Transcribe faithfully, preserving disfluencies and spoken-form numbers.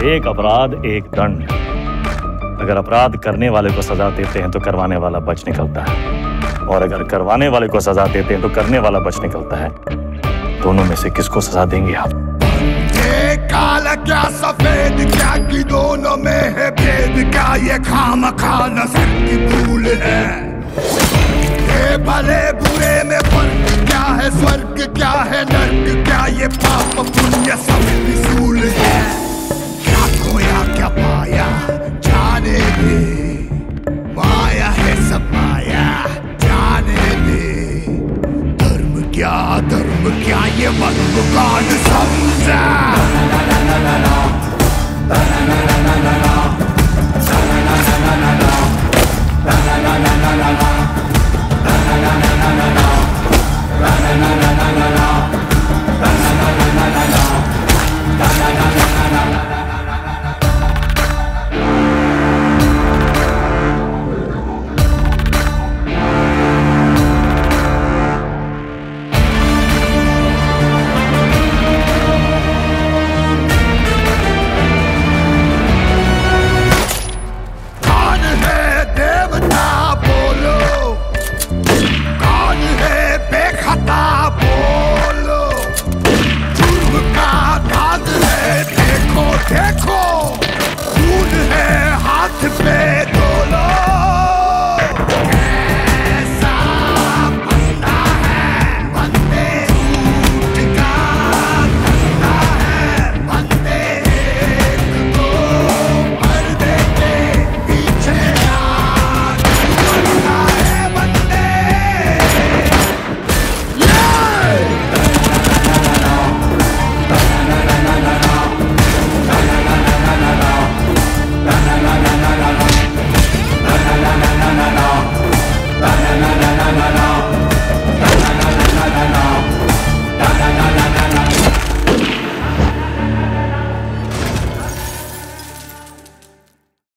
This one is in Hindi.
एक अपराध एक दंड। अगर अपराध करने वाले को सजा देते हैं तो करवाने वाला बच निकलता है, और अगर करवाने वाले को सजा देते हैं तो करने वाला बच निकलता है। दोनों में से किसको सजा देंगे आप? ये काला क्या सफेद क्या कि दोनों में है भेद क्या, ये खामखा नस्ल की भूल है। ये भले बुरे में फर्क क्या है, स्वर्ग क्या है नर्क क्या, ये पाप पुण्य सब फिजूल है। क्या खोया क्या पाया जाने दे, माया है सब माया जाने दे। धर्म क्या धर्म क्या ये मर्म कौन समझा। Na na na na na na